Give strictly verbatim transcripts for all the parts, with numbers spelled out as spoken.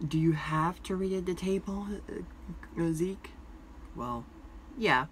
Do you have to read at the table, uh, Zeke? Well, yeah.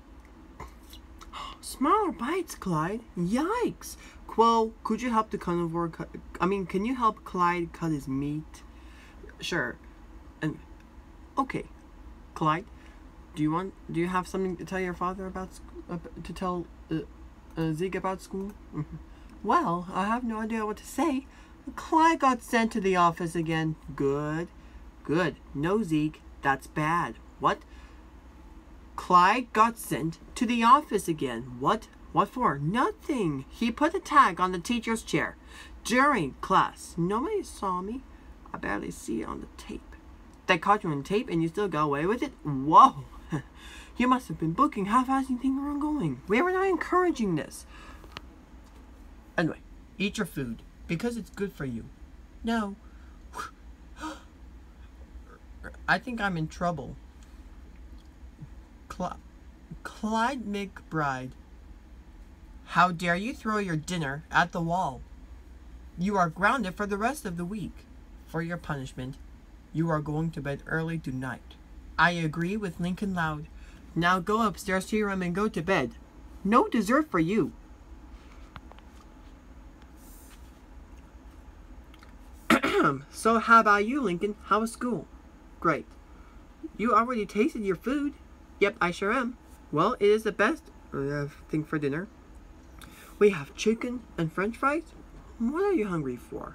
Smaller bites, Clyde. Yikes. Well, could you help the carnivore cut? I mean, can you help Clyde cut his meat? Sure. And okay, Clyde, do you want? Do you have something to tell your father about? Uh, to tell uh, uh, Zeke about school? Mm-hmm. Well, I have no idea what to say. Clyde got sent to the office again. Good. Good. No, Zeke. That's bad. What? Clyde got sent to the office again. What? What for? Nothing. He put a tag on the teacher's chair during class. Nobody saw me. I barely see it on the tape. They caught you on tape and you still got away with it? Whoa. You must have been booking. How fast do you think we're ongoing? We were not encouraging this. Anyway, eat your food. Because it's good for you. No. I think I'm in trouble. Cl- Clyde McBride. How dare you throw your dinner at the wall? You are grounded for the rest of the week. For your punishment, you are going to bed early tonight. I agree with Lincoln Loud. Now go upstairs to your room and go to bed. No dessert for you. So how about you, Lincoln? How was school? Great. You already tasted your food? Yep, I sure am. Well, it is the best uh, thing for dinner. We have chicken and french fries. What are you hungry for?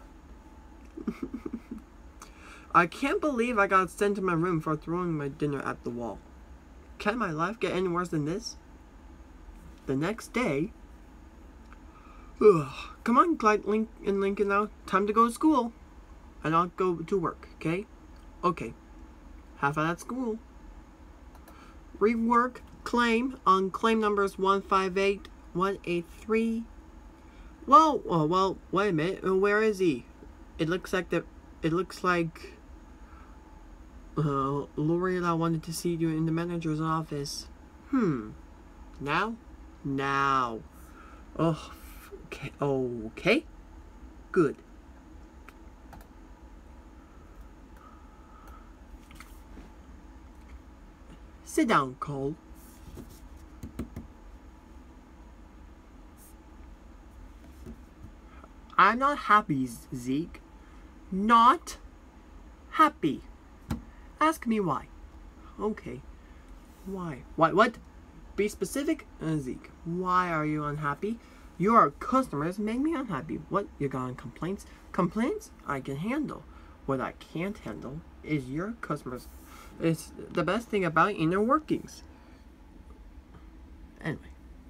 I can't believe I got sent to my room for throwing my dinner at the wall. Can my life get any worse than this? The next day... Ugh. Come on, Clyde Link and Lincoln now. Time to go to school. And I'll go to work, okay? Okay. Have fun at school. Rework claim on claim numbers one five eight one eight three. Well, oh, well, wait a minute. Where is he? It looks like the. It looks like. Uh, L'Oreal wanted to see you in the manager's office. Hmm. Now? Now. Oh. Okay. Okay. Good. Sit down, Cole. I'm not happy, Zeke. Not happy. Ask me why. Okay. Why? Why? What? Be specific, uh, Zeke. Why are you unhappy? Your customers make me unhappy. What? You got any complaints? Complaints? I can handle. What I can't handle is your customers. It's the best thing about inner workings. Anyway,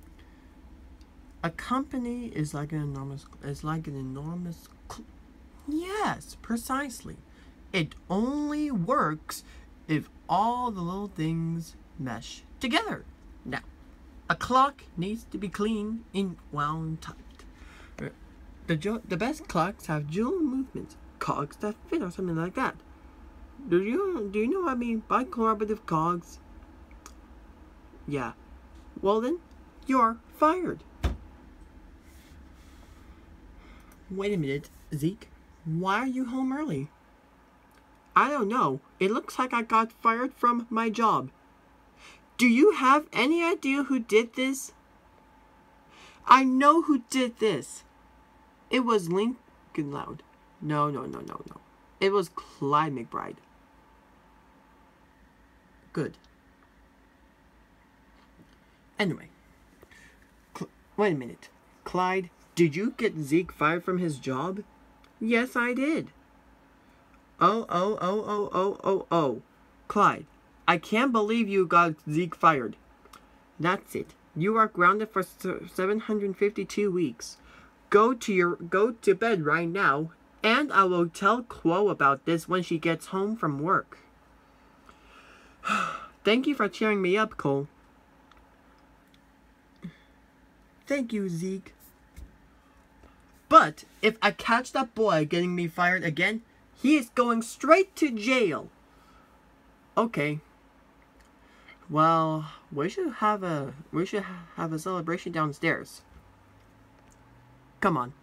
a company is like an enormous. Is like an enormous. Cl- yes, precisely. It only works if all the little things mesh together. Now, a clock needs to be clean and wound tight. The jo- the best clocks have dual movements, cogs that fit or something like that. Do you do you know what I mean by collaborative cogs? Yeah. Well then, you're fired. Wait a minute, Zeke. Why are you home early? I don't know. It looks like I got fired from my job. Do you have any idea who did this? I know who did this. It was Lincoln Loud. No, no, no, no, no. It was Clyde McBride. Good. Anyway. Cl- wait a minute. Clyde, did you get Zeke fired from his job? Yes, I did. Oh, oh, oh, oh, oh, oh, oh. Clyde, I can't believe you got Zeke fired. That's it. You are grounded for seven hundred fifty-two weeks. Go to your go to bed right now, and I will tell Chloe about this when she gets home from work. Thank you for cheering me up, Cole. Thank you, Zeke. But if I catch that boy getting me fired again, he is going straight to jail. Okay. Well, we should have a we should have a celebration downstairs. Come on.